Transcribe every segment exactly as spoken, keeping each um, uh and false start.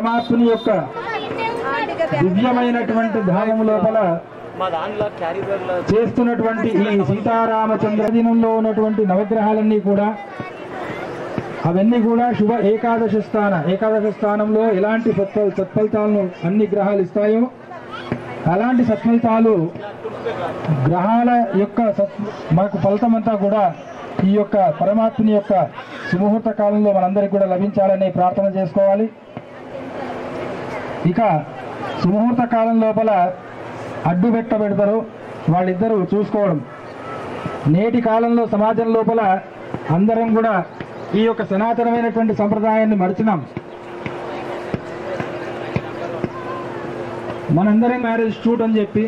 పరమాత్ముని యొక్క దివ్యమైనటువంటి ధామం లోపల చేస్తున్నటువంటి ఈ సీతారామచంద్ర దినంలో ఉన్నటువంటి నవగ్రహాలన్నీ కూడా అవన్నీ కూడా శుభ ఏకాదశి స్థాన ఏకాదశి స్థానంలో ఎలాంటి సత్ఫలితాలను అన్ని గ్రహాలు ఇస్తాయో అలాంటి సత్ఫలితాలు గ్రహాల యొక్క మనకు ఫలితమంతా కూడా ఈ యొక్క పరమాత్మని యొక్క సుముహూర్త కాలంలో మనందరికీ కూడా లభించాలని ప్రార్థన చేసుకోవాలి. ఇక సుముహూర్త కాలం లోపల అడ్డు పెట్ట పెడతారు వాళ్ళిద్దరూ చూసుకోవడం. నేటి కాలంలో సమాజం లోపల అందరం కూడా ఈ యొక్క సనాతనమైనటువంటి సంప్రదాయాన్ని మరిచినాం. మనందరం మ్యారేజ్ షూట్ అని చెప్పి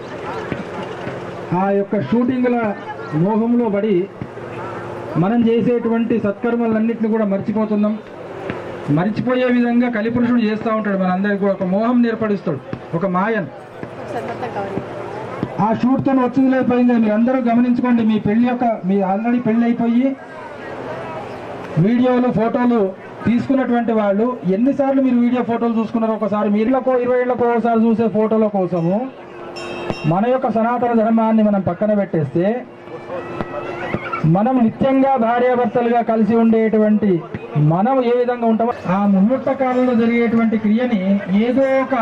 ఆ యొక్క షూటింగ్ల మోహంలో పడి మనం చేసేటువంటి సత్కర్మలన్నింటినీ కూడా మర్చిపోతున్నాం. మర్చిపోయే విధంగా కలిపురుషుడు చేస్తూ ఉంటాడు. మనందరికీ కూడా ఒక మోహం ఏర్పడిస్తాడు, ఒక మాయన్. ఆ షూట్తో వచ్చింది లేకపోయింది మీరు అందరూ గమనించుకోండి. మీ పెళ్లి యొక్క మీ ఆల్రెడీ పెళ్లి అయిపోయి వీడియోలు ఫోటోలు తీసుకున్నటువంటి వాళ్ళు ఎన్నిసార్లు మీరు వీడియో ఫోటోలు చూసుకున్నారు? ఒకసారి మీరులకో ఇరవై ఏళ్ళకో ఒకసారి చూసే ఫోటోల కోసము మన యొక్క సనాతన ధర్మాన్ని మనం పక్కన పెట్టేస్తే మనం నిత్యంగా భార్యాభర్తలుగా కలిసి ఉండేటువంటి మనం ఏ విధంగా ఉంటామో ఆ ముహూర్త కాలంలో జరిగేటువంటి క్రియని ఏదో ఒక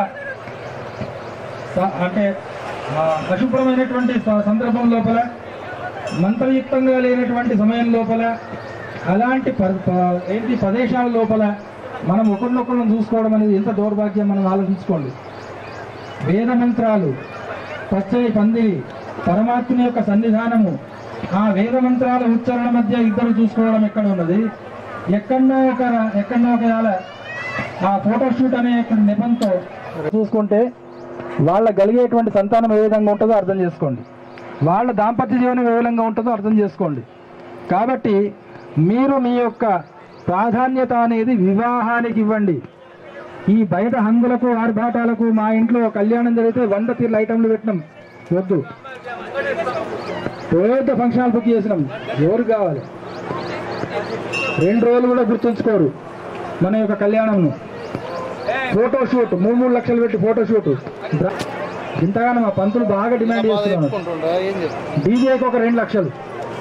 అంటే అశుభ్రమైనటువంటి సందర్భం లోపల మంత్రయుక్తంగా లేనటువంటి సమయం లోపల అలాంటి ఏంటి ప్రదేశాల లోపల మనం ఒకరినొకరిని చూసుకోవడం అనేది ఎంత దౌర్భాగ్యం మనం ఆలోచించుకోండి. వేద మంత్రాలు, పచ్చని పందిరి, పరమాత్ముని యొక్క సన్నిధానము, ఆ వేద మంత్రాల ఉచ్చారణ మధ్య ఇద్దరు చూసుకోవడం ఎక్కడ ఉన్నది? ఎక్కడో ఒక ఎక్కడో ఒక ఆ ఫోటోషూట్ అనే నెపంతో చూసుకుంటే వాళ్ళ కలిగేటువంటి సంతానం ఏ విధంగా ఉంటుందో అర్థం చేసుకోండి. వాళ్ళ దాంపత్య జీవనం ఏ విధంగా ఉంటుందో అర్థం చేసుకోండి. కాబట్టి మీరు మీ యొక్క ప్రాధాన్యత అనేది వివాహానికి ఇవ్వండి. ఈ బయట హంగులకు ఆర్భాటాలకు మా ఇంట్లో కళ్యాణం జరిగితే వంద తీర్ల ఐటమ్లు పెట్టినాం వద్దు. పెద్ద ఫంక్షన్ బుక్ చేసినాం, ఎవరు కావాలి? రెండు రోజులు కూడా గుర్తుంచుకోరు మన యొక్క కళ్యాణంను. ఫోటోషూట్ మూడు మూడు లక్షలు పెట్టి ఫోటోషూట్ ఇంతగానో మా పంతులు బాగా డిమాండ్ చేస్తున్నారు. డీజేకి ఒక రెండు లక్షలు.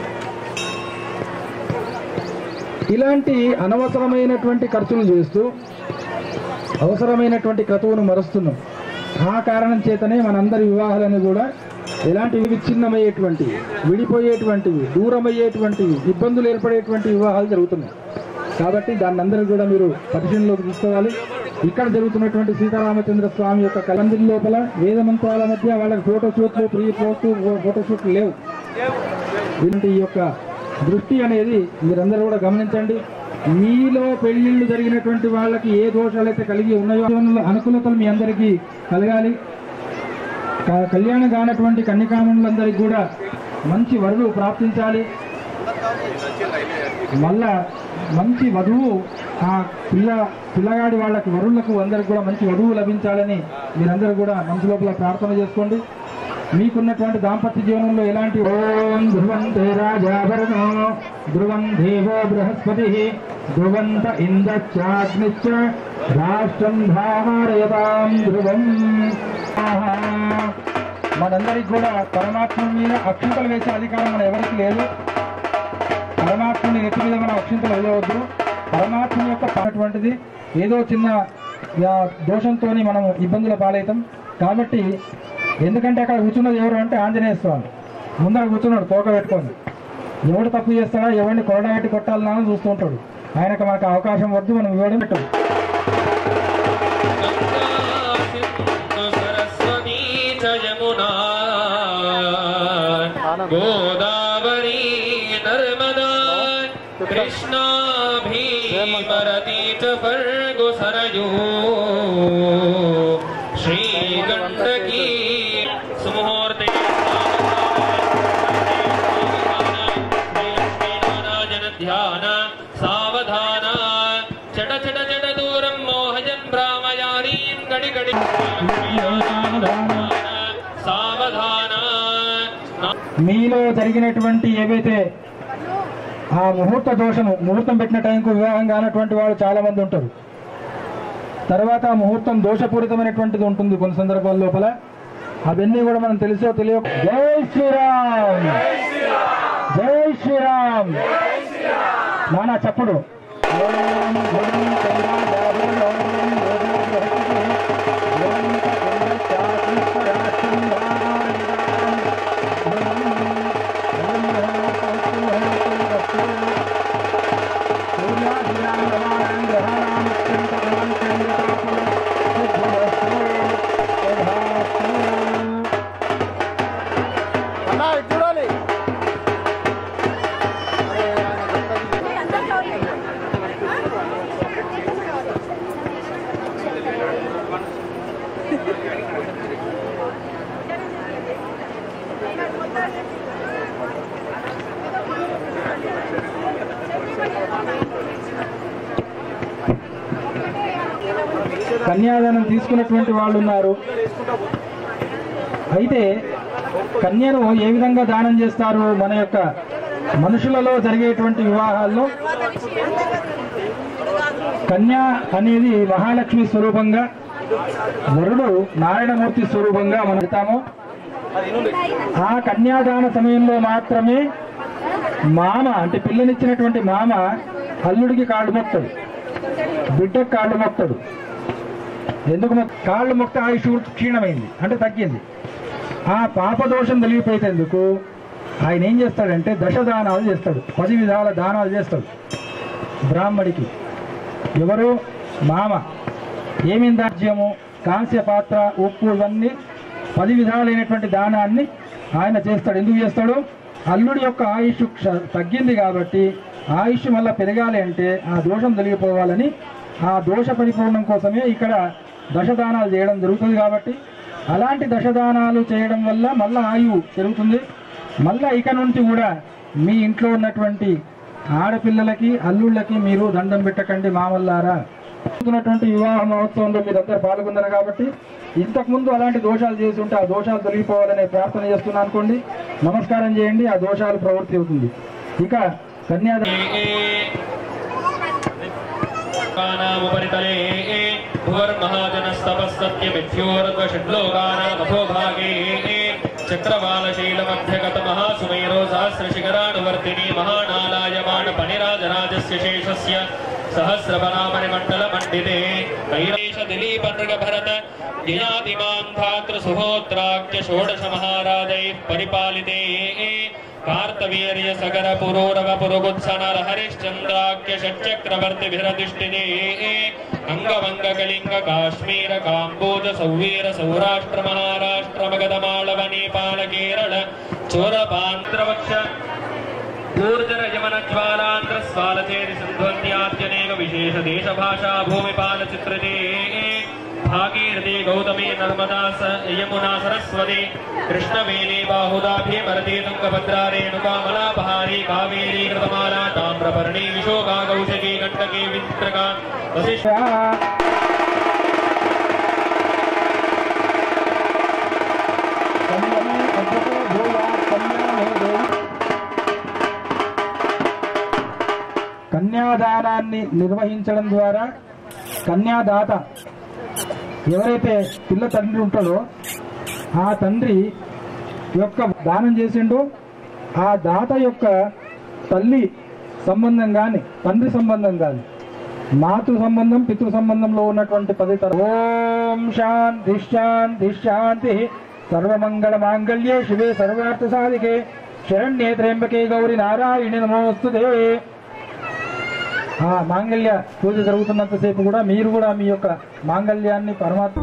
ఇలాంటి అనవసరమైనటువంటి ఖర్చులు చేస్తూ అవసరమైనటువంటి క్రతువును మరుస్తున్నాం. ఆ కారణం చేతనే మనందరి వివాహాలను కూడా ఎలాంటి విచ్ఛిన్నమయ్యేటువంటివి, విడిపోయేటువంటివి, దూరమయ్యేటువంటివి, ఇబ్బందులు ఏర్పడేటువంటి వివాహాలు జరుగుతున్నాయి. కాబట్టి దాన్ని అందరూ కూడా మీరు పరిశీలనలోకి తీసుకోవాలి. ఇక్కడ జరుగుతున్నటువంటి సీతారామచంద్ర స్వామి యొక్క కలందిరి లోపల వేద మంత్రాల మధ్య వాళ్ళకి ఫోటోషూట్లు, ప్రీ పోస్ట్ ఫోటోషూట్లు లేవు. ఇలాంటి ఈ యొక్క దృష్టి అనేది మీరందరూ కూడా గమనించండి. మీలో పెళ్లిళ్ళు జరిగినటువంటి వాళ్ళకి ఏ దోషాలు అయితే కలిగి ఉన్నాయో అనుకూలతలు మీ అందరికీ కలగాలి. కళ్యాణం కానటువంటి కన్యకామణులందరికీ కూడా మంచి వరువు ప్రాప్తించాలి. మళ్ళా మంచి వధువు ఆ పిల్ల పిల్లగాడి వాళ్ళకి వరువులకు అందరికి కూడా మంచి వధువు లభించాలని మీరందరూ కూడా మనసు లోపల ప్రార్థన చేసుకోండి. మీకున్నటువంటి దాంపత్య జీవనంలో ఎలాంటి ఓం ధ్రువంతే రాజాభరణో ధ్రువం దేవో బృహస్పతి ధ్రువంత ఇంద్రశ్చాగ్నిశ్చ రాష్ట్రం ధారయతాం ధ్రువం. మనందరికి కూడా పరమాత్మ మీద అక్షింతలు వేసే అధికారం మన ఎవరికి లేదు. పరమాత్మని నెత్తి మీద మన అక్షింతలు వేయవద్దు. పరమాత్మ యొక్క పాటువంటిది ఏదో చిన్న దోషంతో మనం ఇబ్బందుల పాలవుతాం. కాబట్టి ఎందుకంటే అక్కడ కూర్చున్నది ఎవరు అంటే ఆంజనేయ స్వామి ముందర కూర్చున్నాడు తోక పెట్టుకొని. ఎవడు తప్పు చేస్తాడా, ఎవరిని కొరడాబెట్టి కొట్టాలన్నా చూస్తూ ఉంటాడు. ఆయనకు మనకు అవకాశం వద్దు, మనం ఇవ్వడం పెట్టు. గోదావరి నర్మదా కృష్ణా భీమరతి చ ఫల్గు సరయూ శ్రీ గండకీ సుముహూర్తే ధ్యాన సావధాన చట చట చట దూరం మోహజన్ భ్రామయారీం గడి గడి సావధాన. మీలో జరిగినటువంటి ఏవైతే ఆ ముహూర్త దోషము, ముహూర్తం పెట్టిన టైంకు వివాహం కానటువంటి వాళ్ళు చాలా మంది ఉంటారు. తర్వాత ముహూర్తం దోషపూరితమైనటువంటిది ఉంటుంది కొన్ని సందర్భాల లోపల. అవన్నీ కూడా మనం తెలుసో తెలియ. జై శ్రీరామ్, జై శ్రీరామ్. నానా చప్పుడు. కన్యాదానం తీసుకున్నటువంటి వాళ్ళు ఉన్నారు. అయితే కన్యను ఏ విధంగా దానం చేస్తారు? మన యొక్క మనుషులలో జరిగేటువంటి వివాహాల్లో కన్య అనేది మహాలక్ష్మి స్వరూపంగా, వరుడు నారాయణమూర్తి స్వరూపంగా మనం చెప్తాము. ఆ కన్యాదాన సమయంలో మాత్రమే మామ అంటే పిల్లనిచ్చినటువంటి మామ అల్లుడికి కాళ్ళు మొక్తాడు, బిడ్డకు కాళ్ళు మొక్తాడు. ఎందుకు కాళ్ళు మొక్త ఆయుష్ క్షీణమైంది అంటే తగ్గింది. ఆ పాపదోషం తొలగిపోయేందుకు ఆయన ఏం చేస్తాడంటే దశదానాలు చేస్తాడు, పది విధాల దానాలు చేస్తాడు బ్రాహ్మడికి. ఎవరు? మామ. ఏమేమి దాజ్యము, కాంస్య పాత్ర, ఉప్పు, ఇవన్నీ పది విధాలైనటువంటి దానాన్ని ఆయన చేస్తాడు. ఎందుకు చేస్తాడు? అల్లుడి యొక్క ఆయుష్ తగ్గింది కాబట్టి ఆయుష్ మళ్ళీ పెరగాలి అంటే ఆ దోషం తొలగిపోవాలని, ఆ దోష పరిపూర్ణం కోసమే ఇక్కడ దశదానాలు చేయడం జరుగుతుంది. కాబట్టి అలాంటి దశదానాలు చేయడం వల్ల మళ్ళీ ఆయువు పెరుగుతుంది. మళ్ళీ ఇక నుంచి కూడా మీ ఇంట్లో ఉన్నటువంటి ఆడపిల్లలకి, అల్లుళ్ళకి మీరు దండం పెట్టకండి మామల్లారా. ఉన్నటువంటి వివాహ మహోత్సవంలో మీరందరూ పాల్గొన్నారు కాబట్టి ఇంతకుముందు అలాంటి దోషాలు చేసి ఉంటే ఆ దోషాలు తొలగిపోవాలనే ప్రార్థన చేస్తున్నా అనుకోండి, నమస్కారం చేయండి, ఆ దోషాలు ప్రవృత్తి అవుతుంది. ఇక కన్యాదానం ఉపరితలే భువర్మహాజనస్తపస్తత్యమిథ్యోరద్వషడ్లోకానామథోభాగే చక్రవాలశైలమధ్యగత మహాసుమేరో సహస్రశిఖరానువర్తిని మహానాలాయమాన పనిరాజరాజస్య శేషస్య సహస్రబలామణిమండలమండితే కైలాస దిలీప నృగభరత జయాదిమాం ధాతృ సుహోత్రాఖ్య షోడశ మహారాజైః పరిపాలితే కార్తవీర్య సగర పురూరవ పురుగుత్సనర హరిశ్చంద్రాఖ్య షట్చక్రవర్తిభిరధిష్ఠితే అంగవంగ కళింగ కాశ్మీర కాంబోజ సౌవీర సౌరాష్ట్ర మహారాష్ట్ర మగధ మాళవ నేపాళ కేరళ చోరపాంధ్రవక్ష ఊర్జర యమన జ్వాలాంధ్ర స్వాలచేరి సింధ్వన్యాద్యనేక విశేష దేశ భాషా భూమిపాల చిత్రతే భాగీరథి గౌతమి నర్మదా యమునా సరస్వతి కృష్ణవేణి బాహుదా భీమరతి తుంగభద్రా రేణుకా మలాపహారీ కావేరీ కృతమాలా తామ్రపర్ణి విశోకా కౌశికీ గండకీ విత్రకా వశిష్ఠ కన్యాదానాన్ని నిర్వహించడం ద్వారా కన్యాదాత ఎవరైతే పిల్ల తండ్రి ఉంటాడో ఆ తండ్రి యొక్క దానం చేసిండో ఆ దాత యొక్క తల్లి సంబంధం కానీ తండ్రి సంబంధం కానీ మాతృ సంబంధం పితృ సంబంధంలో ఉన్నటువంటి పదితర. ఓం శాంతి శాంతి శాంతి. సర్వమంగళ మాంగళ్యే శివే సర్వార్థ సాధికే శరణ్యే త్ర్యంబకే గౌరి నారాయణి నమోస్తుతే. ఆ మాంగళ్య పూజ జరుగుతున్నంతసేపు కూడా మీరు కూడా మీ యొక్క మాంగళ్యాన్ని పరమాత్మ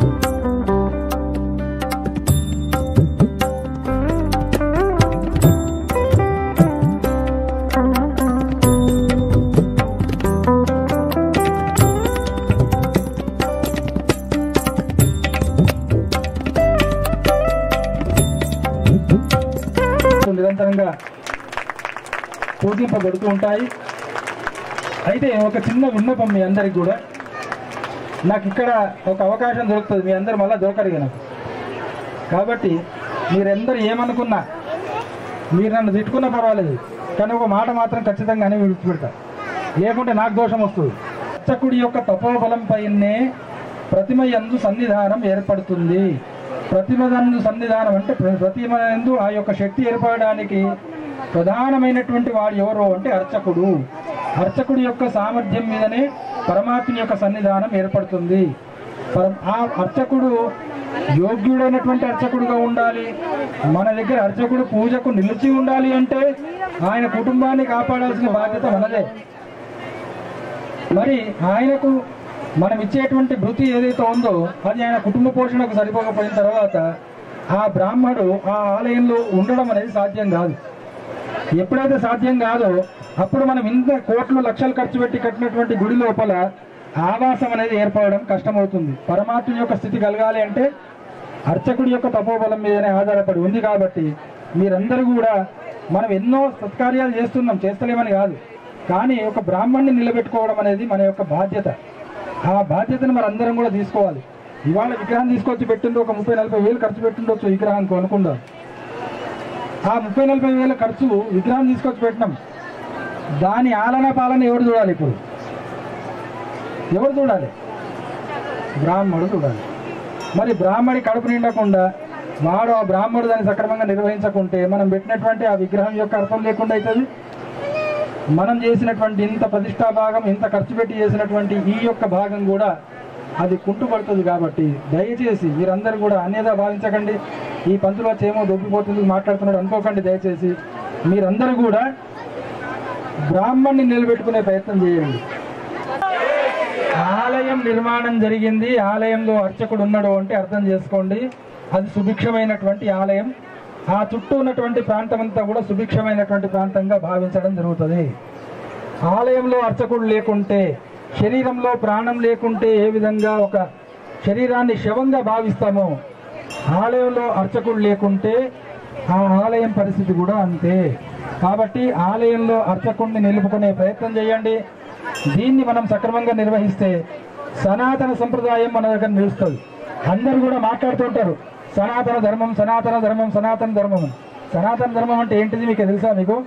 నిరంతరంగా పూజింపబడుతూ ఉంటాయి. అయితే ఒక చిన్న విన్నపం మీ అందరికి కూడా, నాకు ఇక్కడ ఒక అవకాశం దొరుకుతుంది, మీ అందరు మళ్ళీ దొరకరు నాకు. కాబట్టి మీరందరూ ఏమనుకున్నా, మీరు నన్ను తిట్టుకున్నా పర్వాలేదు, కానీ ఒక మాట మాత్రం ఖచ్చితంగానే విడిచిపెడతా, లేకుంటే నాకు దోషం వస్తుంది. అర్చకుడి యొక్క తపోబలం పైనే ప్రతిమ యందు సన్నిధానం ఏర్పడుతుంది. ప్రతిమ యందు సన్నిధానం అంటే ప్రతిమ యందు ఆ యొక్క శక్తి ఏర్పడడానికి ప్రధానమైనటువంటి వాడు ఎవరు అంటే అర్చకుడు. అర్చకుడి యొక్క సామర్థ్యం మీదనే పరమాత్మ యొక్క సన్నిధానం ఏర్పడుతుంది. ఆ అర్చకుడు యోగ్యుడైనటువంటి అర్చకుడుగా ఉండాలి. మన దగ్గర అర్చకుడు పూజకు నిలిచి ఉండాలి అంటే ఆయన కుటుంబాన్ని కాపాడాల్సిన బాధ్యత మనదే. మరి ఆయనకు మనం ఇచ్చేటువంటి భృతి ఏదైతే ఉందో అది ఆయన కుటుంబ పోషణకు సరిపోకపోయిన తర్వాత ఆ బ్రాహ్మడు ఆ ఆలయంలో ఉండడం అనేది సాధ్యం కాదు. ఎప్పుడైతే సాధ్యం కాదో అప్పుడు మనం ఇంత కోట్లు లక్షలు ఖర్చు పెట్టి కట్టినటువంటి గుడి లోపల ఆవాసం అనేది ఏర్పడడం కష్టమవుతుంది. పరమాత్మ యొక్క స్థితి కలగాలి అంటే అర్చకుడి యొక్క తపోబలం మీదనే ఆధారపడి ఉంది. కాబట్టి మీరందరూ కూడా మనం ఎన్నో సత్కార్యాలు చేస్తున్నాం, చేస్తలేమని కాదు, కానీ ఒక బ్రాహ్మణ్ణి నిలబెట్టుకోవడం అనేది మన యొక్క బాధ్యత. ఆ బాధ్యతను మరి అందరం కూడా తీసుకోవాలి. ఇవాళ విగ్రహం తీసుకొచ్చి పెట్టిందో ఒక ముప్పై నలభై వేలు ఖర్చు పెట్టిండొచ్చు విగ్రహానికి అనుకుందాం. ఆ ముప్పై నలభై వేల ఖర్చు విగ్రహం తీసుకొచ్చి పెట్టినాం, దాని ఆలన పాలన ఎవరు చూడాలి? ఇప్పుడు ఎవరు చూడాలి? బ్రాహ్మడు చూడాలి. మరి బ్రాహ్మడి కడుపు నిండకుండా వాడు ఆ బ్రాహ్మడు దాన్ని సక్రమంగా నిర్వహించకుంటే మనం పెట్టినటువంటి ఆ విగ్రహం యొక్క అర్థం లేకుండా అవుతుంది. మనం చేసినటువంటి ఇంత ప్రతిష్టా భాగం, ఇంత ఖర్చు పెట్టి చేసినటువంటి ఈ యొక్క భాగం కూడా అది కుంటుపడుతుంది. కాబట్టి దయచేసి మీరందరూ కూడా అన్యదా భావించకండి. ఈ పంతులు వచ్చి ఏమో దొబ్బిపోతుంది మాట్లాడుతున్నాడు అనుకోకండి. దయచేసి మీరందరూ కూడా బ్రాహ్మణ్ణి నిలబెట్టుకునే ప్రయత్నం చేయండి. ఆలయం నిర్మాణం జరిగింది, ఆలయంలో అర్చకుడు ఉన్నాడు అంటే అర్థం చేసుకోండి అది సుభిక్షమైనటువంటి ఆలయం. ఆ చుట్టూ ఉన్నటువంటి ప్రాంతం అంతా కూడా సుభిక్షమైనటువంటి ప్రాంతంగా భావించడం జరుగుతుంది. ఆలయంలో అర్చకుడు లేకుంటే, శరీరంలో ప్రాణం లేకుంటే ఏ విధంగా ఒక శరీరాన్ని శవంగా భావిస్తామో ఆలయంలో అర్చకుడు లేకుంటే ఆ ఆలయం పరిస్థితి కూడా అంతే. కాబట్టి ఆలయంలో అర్చకుడిని నిలుపుకునే ప్రయత్నం చేయండి. దీన్ని మనం సక్రమంగా నిర్వహిస్తే సనాతన సంప్రదాయం మన దగ్గర నిలుస్తుంది. అందరూ కూడా మాట్లాడుతుంటారు సనాతన ధర్మం, సనాతన ధర్మం, సనాతన ధర్మం. సనాతన ధర్మం అంటే ఏంటిది మీకు తెలుసా? మీకు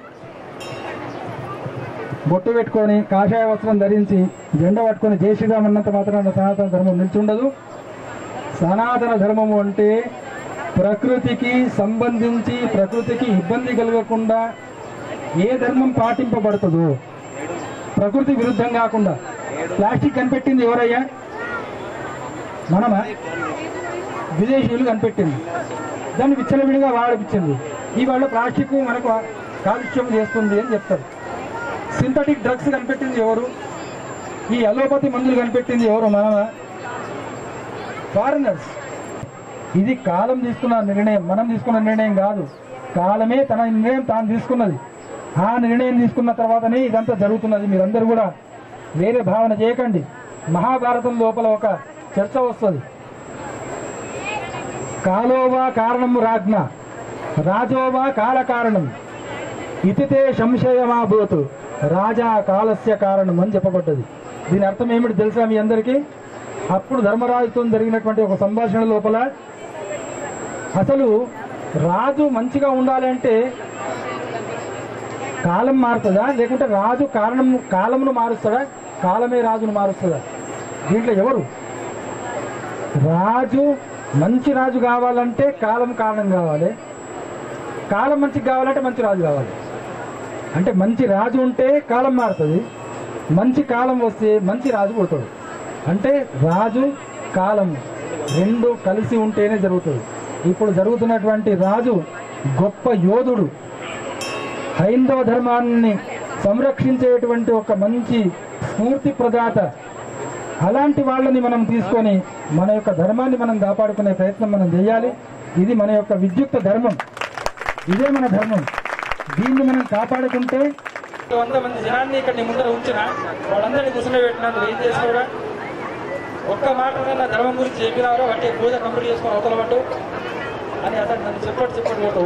బొట్టు పెట్టుకొని కాషాయ వస్త్రం ధరించి జెండా పట్టుకొని జై శ్రీరామ్ అన్నంత మాత్రాన సనాతన ధర్మం నిల్చుండదు. సనాతన ధర్మము అంటే ప్రకృతికి సంబంధించి ప్రకృతికి ఇబ్బంది కలగకుండా ఏ ధర్మం పాటింపబడుతుందో, ప్రకృతి విరుద్ధం కాకుండా. ప్లాస్టిక్ కనిపెట్టింది ఎవరయ్యా? మనమా? విదేశీయులు కనిపెట్టింది. దాన్ని విచ్చలవిడిగా వాడిపించింది. ఇవాళ ప్లాస్టిక్ మనకు కాలుష్యం చేస్తుంది అని చెప్తారు. సింథటిక్ డ్రగ్స్ కనిపెట్టింది ఎవరు? ఈ అలోపతి మందులు కనిపెట్టింది ఎవరు? మనమా? ఫారినర్స్. ఇది కాలం తీసుకున్న నిర్ణయం, మనం తీసుకున్న నిర్ణయం కాదు. కాలమే తన నిర్ణయం తాను తీసుకున్నది. ఆ నిర్ణయం తీసుకున్న తర్వాతనే ఇదంతా జరుగుతున్నది. మీరందరూ కూడా వేరే భావన చేయకండి. మహాభారతం లోపల ఒక చర్చ వస్తుంది. కాలోవా కారణము రాజ్ఞ, రాజోవా కాల కారణం, ఇతితే సంశయమాభూతు, రాజా కాలస్య కారణం అని చెప్పబడ్డది. దీని అర్థం ఏమిటి తెలుసా మీ అందరికీ? అప్పుడు ధర్మరాజుతో జరిగినటువంటి ఒక సంభాషణ లోపల అసలు రాజు మంచిగా ఉండాలి అంటే కాలం మారుతుందా, లేకుంటే రాజు కారణం కాలమును మారుస్తాడా, కాలమే రాజును మారుస్తుందా? దీంట్లో ఎవరు? రాజు మంచి రాజు కావాలంటే కాలం కారణం కావాలి, కాలం మంచి కావాలంటే మంచి రాజు కావాలి. అంటే మంచి రాజు ఉంటే కాలం మారుతుంది, మంచి కాలం వస్తే మంచి రాజు పోతాడు. అంటే రాజు కాలం రెండు కలిసి ఉంటేనే జరుగుతుంది. ఇప్పుడు జరుగుతున్నటువంటి రాజు గొప్ప యోధుడు, హైందవ ధర్మాన్ని సంరక్షించేటువంటి ఒక మంచి స్ఫూర్తి ప్రదాత. అలాంటి వాళ్ళని మనం తీసుకొని మన యొక్క ధర్మాన్ని మనం కాపాడుకునే ప్రయత్నం మనం చేయాలి. ఇది మన యొక్క విద్యుక్త ధర్మం, ఇదే మన ధర్మం. దీన్ని మనం కాపాడుకుంటే వంద మంది జనాన్ని ఇక్కడ నీ ముందర ఉంచిన వాళ్ళందరినీ కూర్చుని పెట్టినందుకు ఏం చేసినావురా? ఒక్క మాట నా ధర్మం గురించి చెప్పినారో వాటి పూజ కంప్లీట్ చేసుకొని అవతల పట్టు అని అతను నన్ను చెప్పట్టు చెప్పట్టు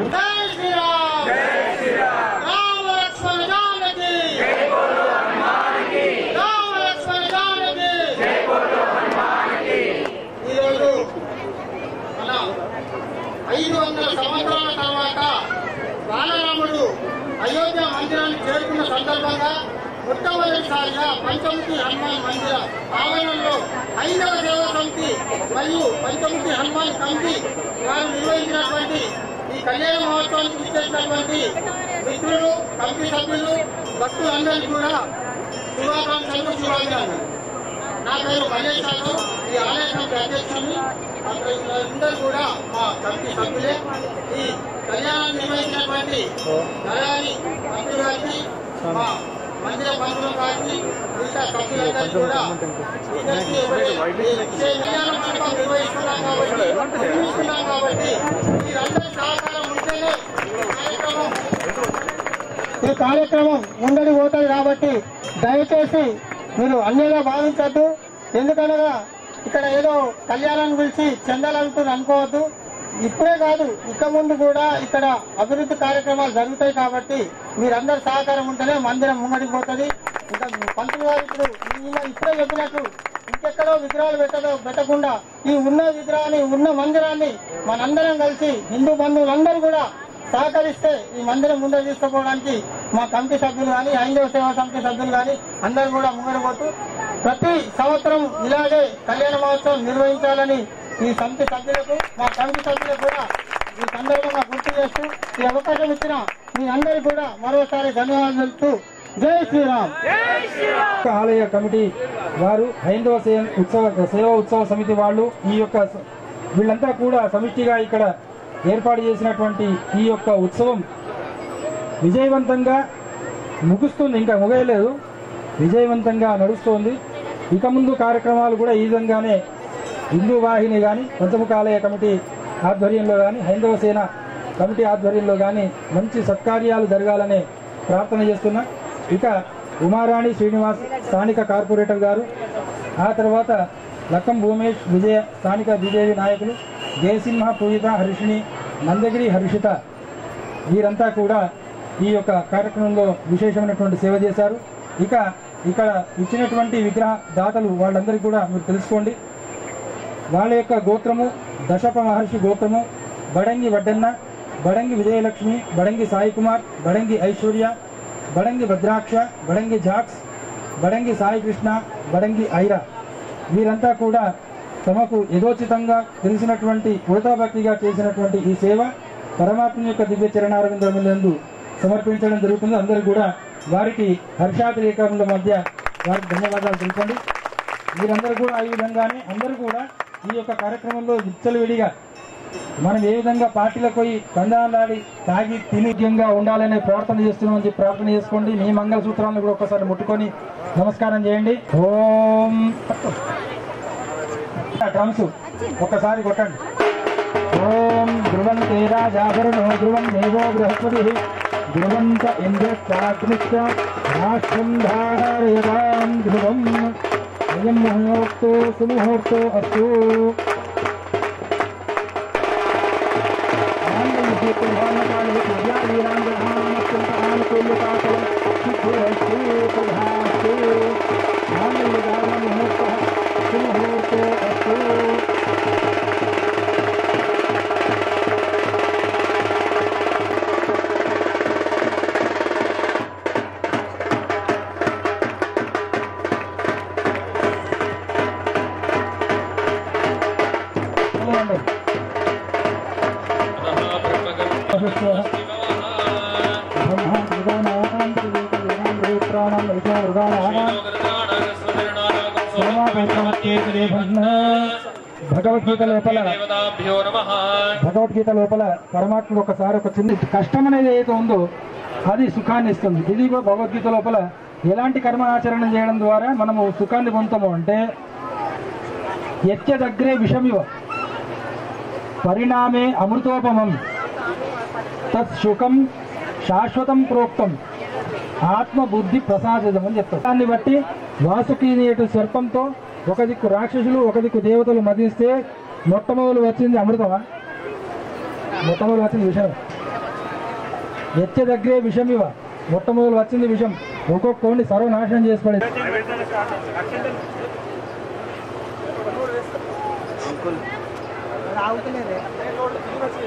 ఈరోజు మన ఐదు వందల సంవత్సరాల తర్వాత బాలరాముడు అయోధ్య మందిరానికి చేరుకున్న సందర్భంగా మొట్టమొదటిసారిగా పంచముఖి హనుమాన్ మందిర ఆవరణలో హైందవ సేవా సమితి మరియు పంచముఖి హనుమాన్ కమిటీ వారు నిర్వహించినటువంటి ఈ కళ్యాణ మహోత్సవానికి ఇచ్చేసినటువంటి మిత్రులు, కమిటీ సభ్యులు, భక్తులందరికీ కూడా శుభాకాంక్షలు, శుభాభినందనలు. నా పేరు మల్లేష్ యాదవ్, ఈ ఆలయ కమిటీ అధ్యక్షుడిని. అందరూ కూడా మా కమిటీ సభ్యులే. ఈ కళ్యాణాన్ని నిర్వహించినటువంటి నరాని మంత్రి గారికి, మా మందిర పంతుల గారికి, మిగతా సభ్యులందరికీ కూడా కళ్యాణ మండపం నిర్వహిస్తున్నాం కాబట్టి నిర్మిస్తున్నాం కాబట్టి మీరందరి సహకారం ఉంటేనే కార్యక్రమం ఈ కార్యక్రమం ముందడి పోతుంది. కాబట్టి దయచేసి మీరు అన్నిగా భావించద్దు. ఎందుకనగా ఇక్కడ ఏదో కళ్యాణాన్ని పిలిచి చెందాలనుకుని అనుకోవద్దు. ఇప్పుడే కాదు, ఇక ముందు కూడా ఇక్కడ అభివృద్ధి కార్యక్రమాలు జరుగుతాయి. కాబట్టి మీరందరూ సహకారం ఉంటేనే మందిరం ముంగడికి పోతుంది. ఇంకా పంతులు గారు ఇప్పుడు ఇప్పుడే చెప్పినట్లు ఇంకెక్కడో విగ్రహాలు పెట్టదో పెట్టకుండా ఈ ఉన్న విగ్రహాన్ని, ఉన్న మందిరాన్ని మనందరం కలిసి హిందూ బంధువులందరూ కూడా సహకరిస్తే ఈ మందిరం ముందర తీసుకుపోవడానికి మా కమిటీ సభ్యులు కానీ, హైందవ సేవా సమితి సభ్యులు కానీ అందరూ కూడా ముంగడిపోతూ ప్రతి సంవత్సరం ఇలాగే కళ్యాణ మహోత్సవం నిర్వహించాలని ఈ సమితి సభ్యులకు, మా కమిటీ సభ్యులకు కూడా ఈ సందర్భంగా గుర్తు చేస్తూ ఈ అవకాశం ఇచ్చిన మీ అందరికీ కూడా మరోసారి ధన్యవాదాలు తెలుపుతూ జై శ్రీరామ్. ఆలయ కమిటీ వారు, హైందవ సే- ఉత్సవ సేవా ఉత్సవ సమితి వాళ్ళు, ఈ యొక్క వీళ్ళంతా కూడా సమిష్టిగా ఇక్కడ ఏర్పాటు చేసినటువంటి ఈ యొక్క ఉత్సవం విజయవంతంగా ముగుస్తుంది. ఇంకా ముగయలేదు, విజయవంతంగా నడుస్తోంది. ఇక ముందు కార్యక్రమాలు కూడా ఈ విధంగానే హిందూ వాహిని కానీ, పంచముఖాలయ కమిటీ ఆధ్వర్యంలో కానీ, హైందవ సేన కమిటీ ఆధ్వర్యంలో కానీ మంచి సత్కార్యాలు జరగాలనే ప్రార్థన చేస్తున్నా. ఇక ఉమారాణి శ్రీనివాస్ స్థానిక కార్పొరేటర్ గారు, ఆ తర్వాత లక్కం భూమేష్ విజయ స్థానిక బీజేపీ నాయకులు, జయసింహ పూజిత హర్షిణి, నందగిరి హర్షిత వీరంతా కూడా ఈ యొక్క కార్యక్రమంలో విశేషమైనటువంటి సేవ చేశారు. ఇక ఇక్కడ ఇచ్చినటువంటి విగ్రహ దాతలు వాళ్ళందరికీ కూడా మీరు తెలుసుకోండి. వాళ్ళ యొక్క గోత్రము దశప మహర్షి గోత్రము బడంగి వడ్డన్న, బడంగి విజయలక్ష్మి, బడంగి సాయి కుమార్, బడంగి ఐశ్వర్య, బడంగి భద్రాక్ష, బడంగి జాక్స్, బడంగి సాయి కృష్ణ, బడంగి ఐరా వీరంతా కూడా తమకు యథోచితంగా తెలిసినటువంటి ఉడతాభక్తిగా చేసినటువంటి ఈ సేవ పరమాత్మ యొక్క దివ్య చరణారవిందములందు సమర్పించడం జరుగుతుంది. అందరూ కూడా వారికి హర్షాతిరేకముల మధ్య వారికి ధన్యవాదాలు తెలుపండి. మీరందరూ కూడా ఈ విధంగానే అందరూ కూడా ఈ యొక్క కార్యక్రమంలో విచ్చలవిడిగా మనం ఏ విధంగా పార్టీలకు పోయి కందాలాడి తాగి తినిగ్యంగా ఉండాలనే ప్రార్థన చేస్తున్నామని చెప్పి ప్రార్థన చేసుకోండి. మీ మంగళసూత్రాలను కూడా ఒక్కసారి ముట్టుకొని నమస్కారం చేయండి. ఓం డ్రమ్స్ ఒక్కసారి కొట్టండి. ఓం ధ్రువంతే రాజాభరణో ధ్రువం దేవో బృహస్పతి ధ్రువంత ఇంద్రశ్చాగ్నిశ్చ రాష్ట్రం ధారయతాం ధ్రువం అయం ముహూర్తో సుముహూర్తో అస్తు. భగవద్గీత లోపల భగవద్గీత లోపల పరమాత్ముడు ఒకసారి ఒక చిన్న కష్టం అనేది ఏదైతే ఉందో అది సుఖాన్ని ఇస్తుంది. ఇది కూడా భగవద్గీత లోపల ఎలాంటి కర్మాచరణ చేయడం ద్వారా మనము సుఖాన్ని పొందుతాము అంటే యత్యదగ్రే విషమివ పరిణామే అమృతోపమం తత్ సుఖం శాశ్వతం ప్రోక్తం ఆత్మబుద్ధి ప్రసాదితం అని చెప్తారు. దాన్ని బట్టి వాసుకి సర్పంతో ఒక దిక్కు రాక్షసులు ఒక దిక్కు దేవతలు మదిస్తే మొట్టమొదలు వచ్చింది అమృతమా? మొట్టమొదలు వచ్చింది విషం. ఎచ్చ దగ్గరే విషం ఇవ మొట్టమొదలు వచ్చింది విషం. ఒక్కొక్కడిని సర్వనాశనం చేసి పడేది.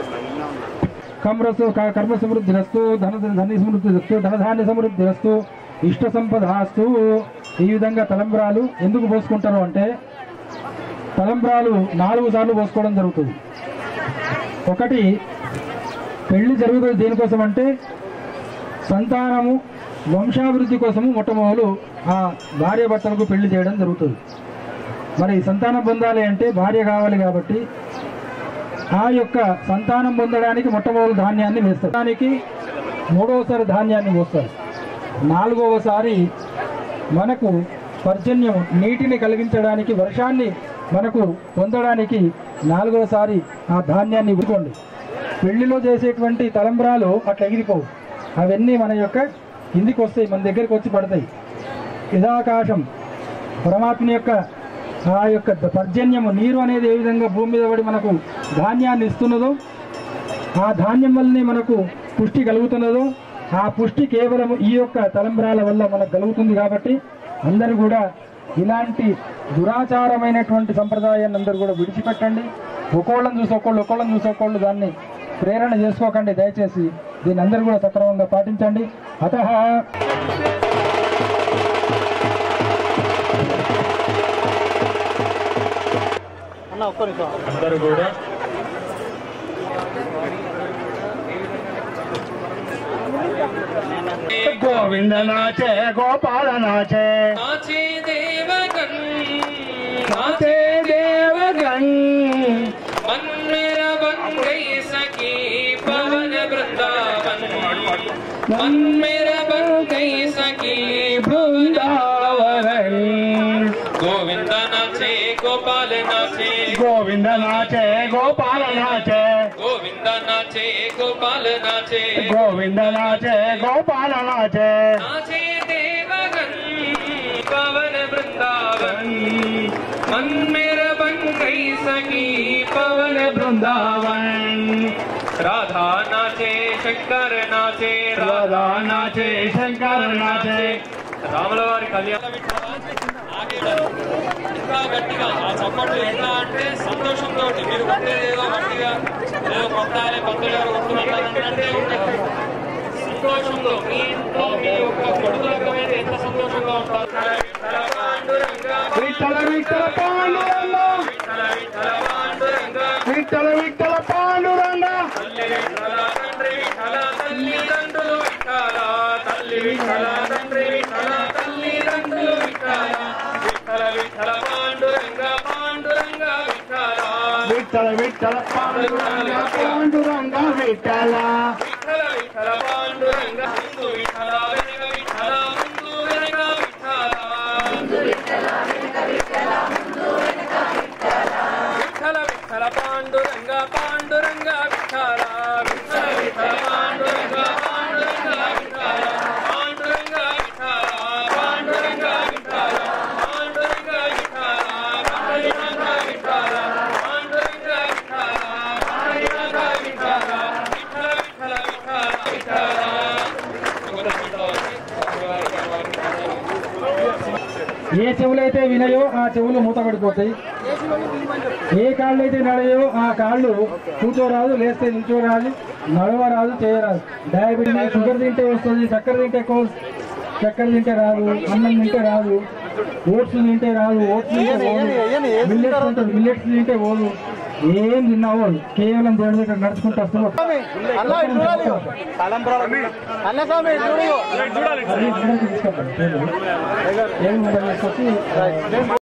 కమ్రసు కర్మ సమృద్ధి రస్తు ధన ధని సమృద్ధి రస్తు ధనధాన్య సమృద్ధి రస్తు ఇష్ట సంపదాస్తు. ఈ విధంగా తలంబ్రాలు ఎందుకు పోసుకుంటారు అంటే తలంబ్రాలు నాలుగు సార్లు పోసుకోవడం జరుగుతుంది. ఒకటి పెళ్లి జరుగుతుంది దేనికోసం అంటే సంతానము వంశాభివృద్ధి కోసము మొట్టమొదలు ఆ భార్య భర్తలకు పెళ్లి చేయడం జరుగుతుంది. మరి సంతానం పొందాలి అంటే భార్య కావాలి కాబట్టి ఆ యొక్క సంతానం పొందడానికి మొట్టమొదటి ధాన్యాన్ని వేస్తారు. దానికి మూడవసారి ధాన్యాన్ని పోస్తారు. నాలుగవసారి మనకు పర్జన్యం నీటిని కలిగించడానికి వర్షాన్ని మనకు పొందడానికి నాలుగవసారి ఆ ధాన్యాన్ని ఇవ్వండి. పెళ్లిలో చేసేటువంటి తలంబ్రాలు అట్లా ఎగిరిపోవు. అవన్నీ మన యొక్క కిందికి వస్తాయి, మన దగ్గరికి వచ్చి పడతాయి. ఇదాకాశం పరమాత్మ యొక్క ఆ యొక్క పర్జన్యము నీరు అనేది ఏ విధంగా భూమి మీద పడి మనకు ధాన్యాన్ని ఇస్తున్నదో ఆ ధాన్యం వల్లనే మనకు పుష్టి కలుగుతున్నదో ఆ పుష్టి కేవలం ఈ యొక్క తలంబ్రాల వల్ల మనకు కలుగుతుంది. కాబట్టి అందరూ కూడా ఇలాంటి దురాచారమైనటువంటి సంప్రదాయాన్ని అందరూ కూడా విడిచిపెట్టండి. ఒక్కోళ్ళని చూసి ఒక్కళ్ళు ఒక్కోళ్ళని చూసి ఒక్కళ్ళు దాన్ని ప్రేరణ చేసుకోకండి. దయచేసి దీన్ని అందరూ కూడా సక్రమంగా పాటించండి. అతః అందరూ కూడా గోవింద నాచే గోపాల నాచే నాచే దేవగన్ నాచే దేవగన్ मन मेरा बन गई सखी पवन वृंदावन मन मेरा बन गई सखी బృందావనం. गोविंद नाचे गोपाल नाचे గోవింద నాచే గోపాల నాచే गोविंद नाचे गोपाल नाचे గోవింద నాచే గోపాల నాచే नाचे देवगन पवन वृंदावन मन मेरा बन गई सखी पवन वृंदावन राधा नाचे शंकर नाचे రాధా నాచే శంకర నాచే రాముల వారి కళ్యాణ ఇంకా గట్టిగా ఆ చప్పట్లు ఎట్లా అంటే సంతోషంతో మీరు కొట్టేది ఏదో గట్టిగా ఏదో కొట్టాలి పంతులు గారు కొట్టుకుంటారంటే ఉండదు. సంతోషంలో మీ ఇంట్లో మీ యొక్క కొడుకులకు మీద ఎంత సంతోషంగా ఉంటారు. విఠల విఠల పాండురంగ విఠల విఠల పాండురంగ విఠల విఠల పాండురంగ తల్లి విఠల తండ్రి విఠల తల్లిదండ్రులు విఠల తల్లి విఠల తండ్రి విఠల తల్లిదండ్రులు విఠల విఠల విఠల పాండురంగ పాండురంగ విఠల విఠల విఠల పాండురంగ పాండురంగ విఠల విఠల విఠల పాండురంగ ముందు విఠల వెనక విఠల ముందు వెనక విఠల విఠల విఠల పాండురంగ పాండురంగ విఠల విఠల విఠల పాండురంగ పాండురంగ విఠల పాండురంగ విఠల పాండురంగ విఠల పాండురంగ విఠల పాండురంగ విఠల పాండురంగ విఠల పాండురంగ విఠల విఠల విఠల ఏ చెవులైతే వినయో ఆ చెవులు మూతపడిపోతాయి. ఏ కాళ్ళు అయితే నడయో ఆ కాళ్ళు కూర్చోరాదు, లేస్తే నిల్చోరాదు, నడవరాదు, చేయరాదు. డయాబెటీస్ షుగర్ తింటే వస్తుంది, చక్కెర తింటే ఎక్కువ, చక్కెర తింటే రాదు, అన్నం తింటే రాదు, ఓట్స్ తింటే రాదు, ఓట్స్ తింటే పోదు, మిల్లెట్స్ ఉంటుంది, మిల్లెట్స్ తింటే పోదు. ఏం తిన్నావో కేవలం దేవుడి దగ్గర నడుచుకుంటూ వస్తున్నావు. ఏం తీసుకొచ్చి